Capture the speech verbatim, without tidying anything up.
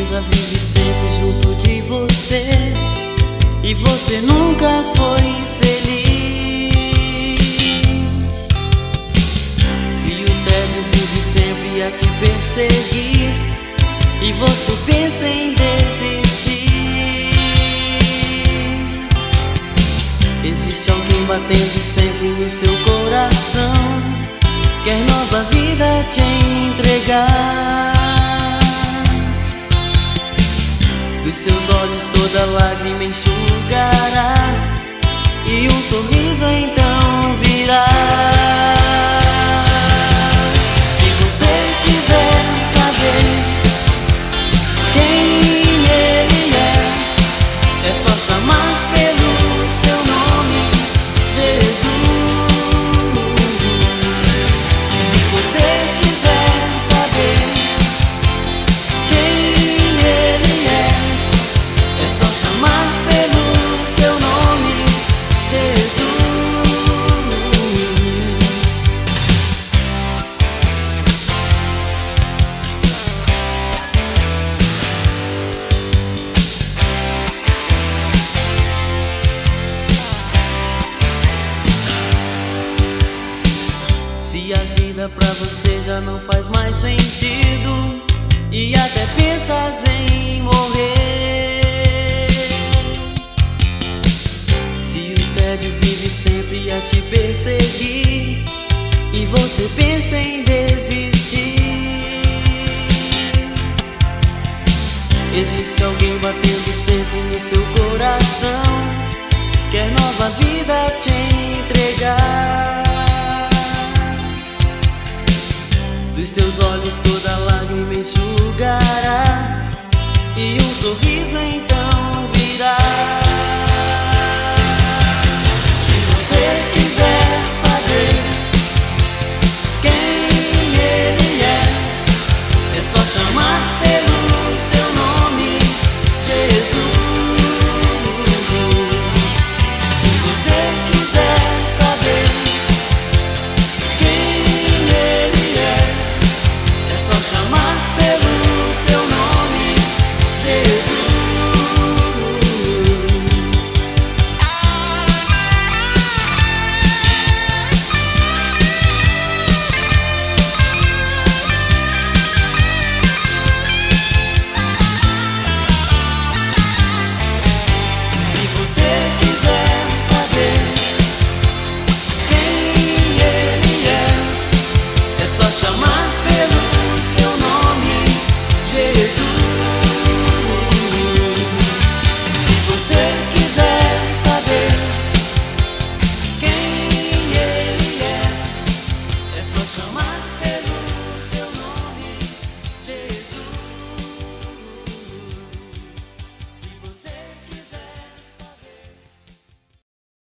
tristeza vive sempre junto de você, e você nunca foi feliz. Se o tédio vive sempre a te perseguir e você pensa em desistir, existe alguém batendo sempre no seu coração, quer nova vida te entregar. Dos teus olhos toda lágrima enxugará, e um sorriso então virá. Se você quiser saber quem ele é, é só chamar pelo seu nome, Jesus. Se você quiser saber quem ele é, é só chamar pelo seu nome, Jesus. Se a vida pra você já não faz mais sentido e até pensas em morrer, se o tédio vive sempre a te perseguir e você pensa em desistir, existe alguém batendo sempre no seu coração, quer nova vida te entregar. Dos teus olhos toda lágrima enxugará, e um sorriso então virá.